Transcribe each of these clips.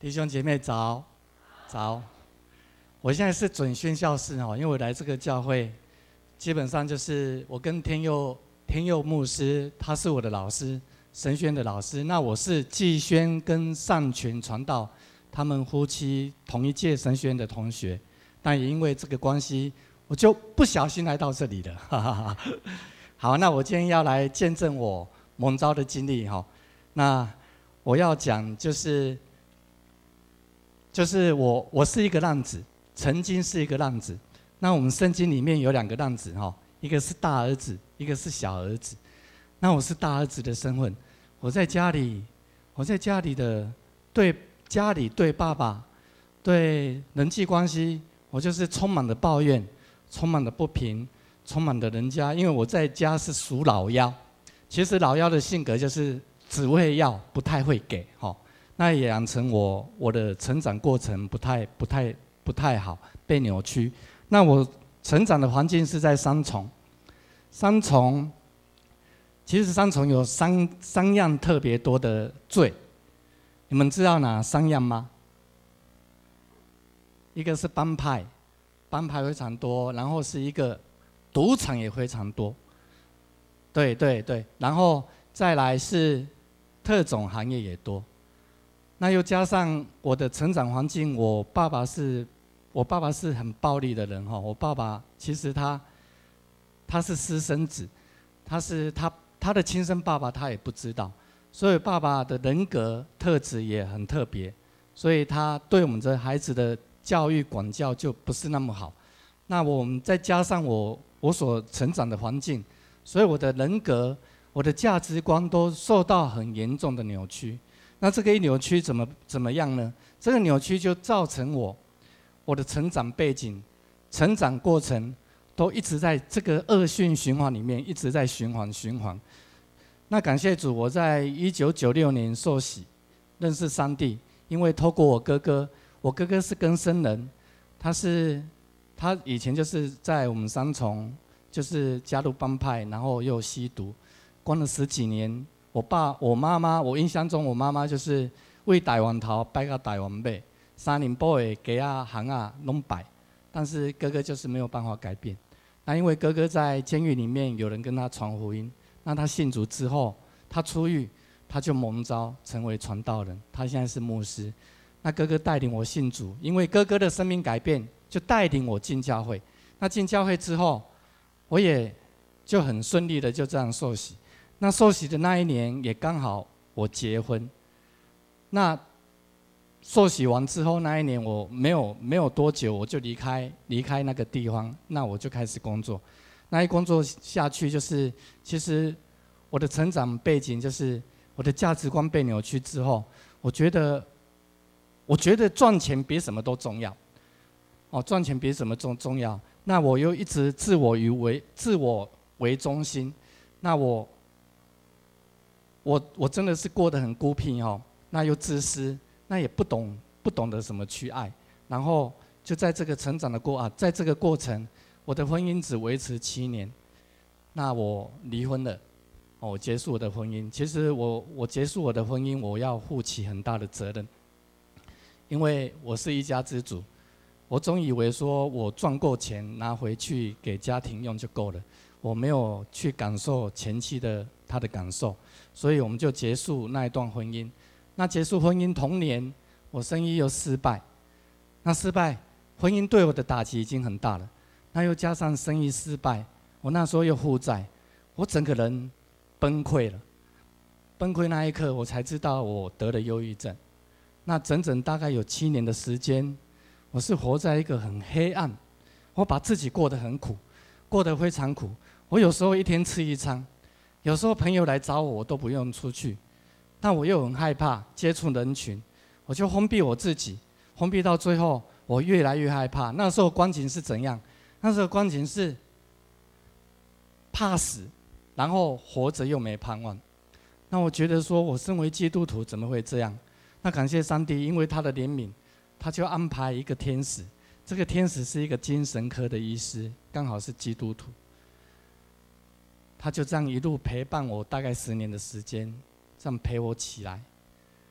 弟兄姐妹早，早！我现在是准宣教士哦，因为我来这个教会，基本上就是我跟天佑牧师，他是我的老师，神学院的老师。那我是季轩跟上群传道，他们夫妻同一届神学院的同学，但也因为这个关系，我就不小心来到这里了，哈哈哈。好，那我今天要来见证我蒙召的经历哈。那我要讲就是我是一个浪子，曾经是一个浪子。那我们圣经里面有两个浪子哈，一个是大儿子，一个是小儿子。那我是大儿子的身份，我在家里的对家里对爸爸对人际关系，我就是充满了抱怨，充满了不平，充满了人家。因为我在家是属老幺，其实老幺的性格就是只会要，不太会给哈。那也养成我的成长过程不太好，被扭曲。那我成长的环境是在三重，其实三重有三样特别多的罪，你们知道哪三样吗？一个是帮派非常多，然后是一个赌场也非常多，对，然后再来是特种行业也多。那又加上我的成长环境，我爸爸是很暴力的人哈。我爸爸其实他是私生子，他的亲生爸爸他也不知道，所以爸爸的人格特质也很特别，所以他对我们这孩子的教育管教就不是那么好。那我们再加上我所成长的环境，所以我的人格、我的价值观都受到很严重的扭曲。那这个一扭曲怎么样呢？这个扭曲就造成我的成长背景、成长过程都一直在这个恶性循环里面，一直在循环。那感谢主，我在1996年受洗，认识上帝。因为透过我哥哥是更生人，他以前就是在我们三重，就是加入帮派，然后又吸毒，关了10几年。我妈妈，我印象中我妈妈就是为台湾头摆到台湾尾，3年半的鸡啊、行啊拢摆，但是哥哥就是没有办法改变。那因为哥哥在监狱里面有人跟他传福音，那他信主之后，他出狱，他就蒙召成为传道人，他现在是牧师。那哥哥带领我信主，因为哥哥的生命改变，就带领我进教会。那进教会之后，我也就很顺利的就这样受洗。那受洗的那一年也刚好我结婚。那受洗完之后那一年我没有多久我就离开那个地方，那我就开始工作。那一工作下去就是其实我的成长背景就是我的价值观被扭曲之后，我觉得赚钱比什么都重要。赚钱比什么重要。那我又一直自我为中心。那我真的是过得很孤僻哦，那又自私，那也不懂得什么去爱，然后就在这个成长的在这个过程，我的婚姻只维持7年，那我离婚了，我结束我的婚姻。其实我结束我的婚姻，我要负起很大的责任，因为我是一家之主，我总以为说我赚够钱拿回去给家庭用就够了，我没有去感受前妻她的感受。所以我们就结束那一段婚姻。那结束婚姻同年，我生意又失败。那失败，婚姻对我的打击已经很大了。那又加上生意失败，我那时候又负债，我整个人崩溃了。崩溃那一刻，我才知道我得了忧郁症。那整整大概有7年的时间，我是活在一个很黑暗，我把自己过得很苦，过得非常苦。我有时候一天吃1餐。有时候朋友来找我，我都不用出去，但我又很害怕接触人群，我就封闭我自己，封闭到最后，我越来越害怕。那时候光景是怎样？那时候光景是怕死，然后活着又没盼望。那我觉得说，我身为基督徒怎么会这样？那感谢上帝，因为他的怜悯，他就安排一个天使，这个天使是一个精神科的医师，刚好是基督徒。他就这样一路陪伴我大概10年的时间，这样陪我起来。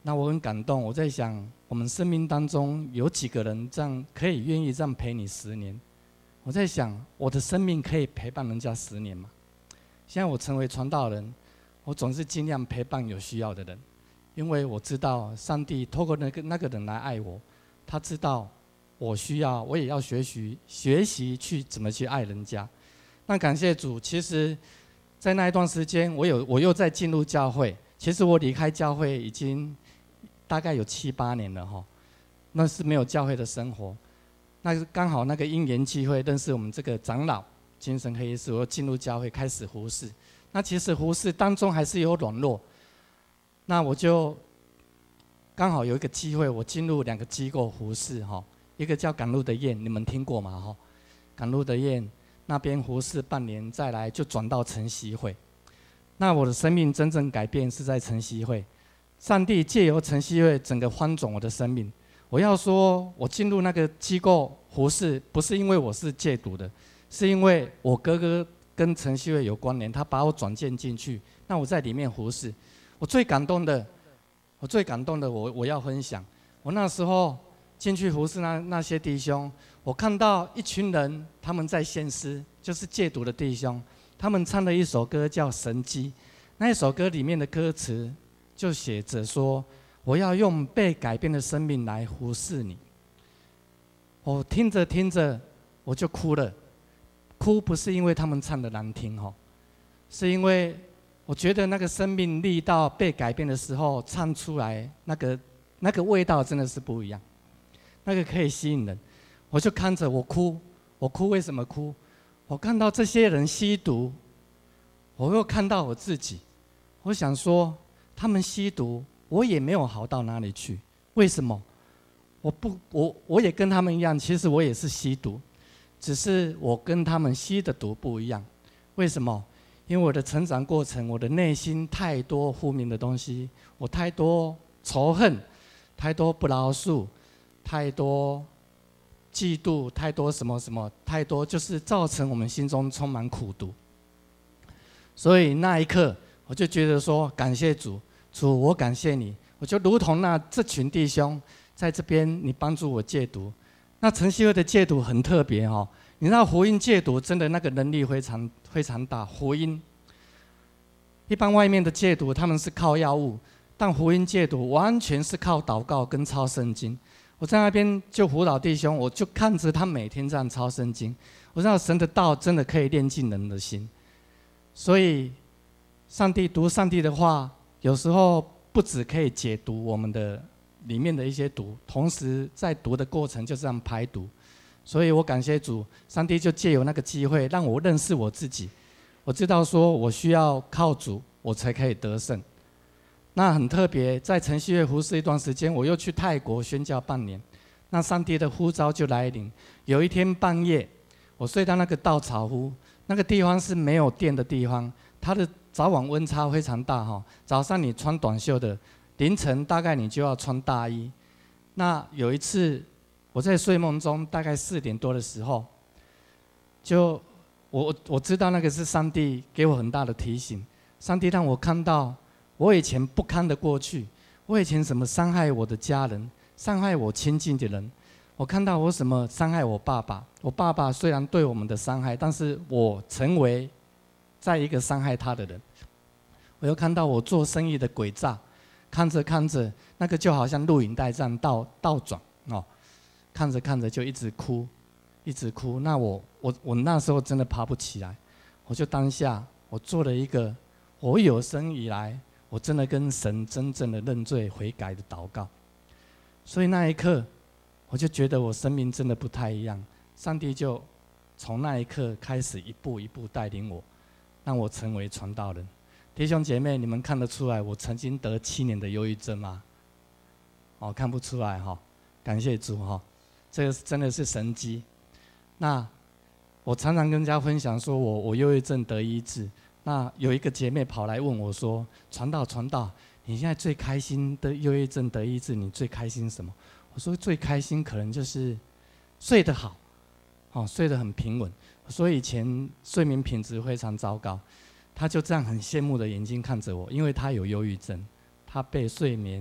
那我很感动，我在想，我们生命当中有几个人这样可以愿意这样陪你10年？我在想，我的生命可以陪伴人家10年吗？现在我成为传道人，我总是尽量陪伴有需要的人，因为我知道上帝透过那个人来爱我，他知道我需要，我也要学习去怎么去爱人家。那感谢主，其实，在那一段时间，我又在进入教会。其实我离开教会已经大概有7、8年了哈，那是没有教会的生活。那刚好那个因缘际会认识我们这个长老精神科医师，我又进入教会开始服侍。那其实服侍当中还是有软弱，那我就刚好有一个机会，我进入2个机构服侍哈，一个叫赶路的宴，你们听过吗？哈，赶路的宴那边服侍半年，再来就转到晨曦会。那我的生命真正改变是在晨曦会，上帝借由晨曦会整个翻转我的生命。我要说，我进入那个机构服侍，不是因为我是戒毒的，是因为我哥哥跟晨曦会有关联，他把我转荐进去，那我在里面服侍。我最感动的，我要分享。我那时候进去服侍那些弟兄，我看到一群人他们在献诗，就是戒毒的弟兄，他们唱了一首歌叫《神迹》，那一首歌里面的歌词就写着说，我要用被改变的生命来服侍你。我听着听着，我就哭了。哭不是因为他们唱的难听哈，是因为我觉得那个生命力到被改变的时候，唱出来那个味道真的是不一样，那个可以吸引人。我就看着我哭，为什么哭？我看到这些人吸毒，我又看到我自己，我想说，他们吸毒，我也没有好到哪里去，为什么？我也跟他们一样，其实我也是吸毒，只是我跟他们吸的毒不一样。为什么？因为我的成长过程，我的内心太多负面的东西，我太多仇恨，太多不饶恕，太多嫉妒，太多什么什么，太多就是造成我们心中充满苦毒。所以那一刻，我就觉得说，感谢主，主我感谢你，我就如同这群弟兄在这边，你帮助我戒毒。那晨曦会的戒毒很特别哈，你知道福音戒毒真的那个能力非常大。福音一般外面的戒毒他们是靠药物，但福音戒毒完全是靠祷告跟抄圣经。我在那边就辅导弟兄，我就看着他每天这样抄圣经，我知道神的道真的可以炼尽人的心。所以读上帝的话，有时候不只可以解毒我们的里面的一些毒，同时在读的过程就这样排毒。所以我感谢主，上帝就借由那个机会让我认识我自己，我知道说我需要靠主，我才可以得胜。那很特别，在晨曦会服侍一段时间，我又去泰国宣教半年。那上帝的呼召就来临。有一天半夜，我睡到那个稻草屋，那个地方是没有电的地方，它的早晚温差非常大哈。早上你穿短袖的，凌晨大概你就要穿大衣。那有一次我在睡梦中，大概4点多的时候，就我知道那个是上帝给我很大的提醒。上帝让我看到我以前不堪的过去，我以前什么伤害我的家人，伤害我亲近的人。我看到我什么伤害我爸爸，我爸爸虽然对我们的伤害，但是我成为在一个伤害他的人。我又看到我做生意的诡诈，看着看着，那个就好像录影带这样倒转哦，看着看着就一直哭，一直哭。那我那时候真的爬不起来，我就当下我做了一个我有生以来我真的跟神真正的认罪悔改的祷告。所以那一刻，我就觉得我生命真的不太一样。上帝就从那一刻开始一步一步带领我，让我成为传道人。弟兄姐妹，你们看得出来我曾经得7年的忧郁症吗？哦，看不出来哈，感谢主哈，这个真的是神迹。那我常常跟人家分享说我忧郁症得医治。那有一个姐妹跑来问我说：“传道，你现在最开心的忧郁症得医治，你最开心什么？”我说：“最开心可能就是睡得好，哦，睡得很平稳。我说以前睡眠品质非常糟糕。”她就这样很羡慕的眼睛看着我，因为她有忧郁症，她被睡眠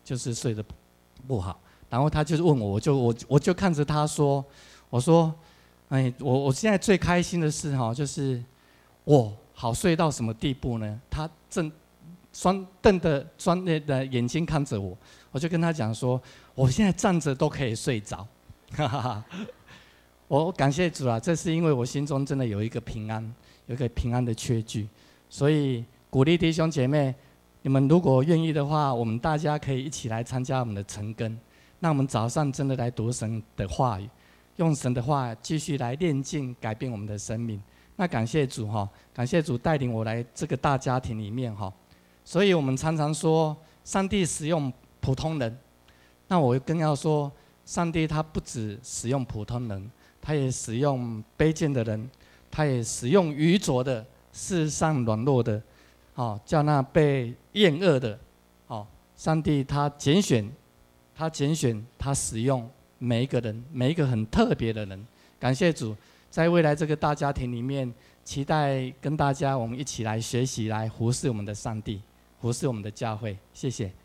就是睡得不好。然后他就问我，我就看着他说，我说，哎，我现在最开心的是哈，就是我好睡到什么地步呢？他正瞪着专业的眼睛看着我，我就跟他讲说，我现在站着都可以睡着，哈哈哈。我感谢主啊，这是因为我心中真的有一个平安，有一个平安的确据，所以鼓励弟兄姐妹，你们如果愿意的话，我们大家可以一起来参加我们的晨更。那我们早上真的来读神的话语，用神的话继续来炼净改变我们的生命。那感谢主哈，感谢主带领我来这个大家庭里面哈。所以我们常常说，上帝使用普通人，那我更要说，上帝他不只使用普通人，他也使用卑贱的人，他也使用愚拙的、世上软弱的，叫那被厌恶的，上帝他拣选，他使用每一个人，每一个很特别的人。感谢主，在未来这个大家庭里面，期待跟大家我们一起来学习，来服侍我们的上帝，服侍我们的教会。谢谢。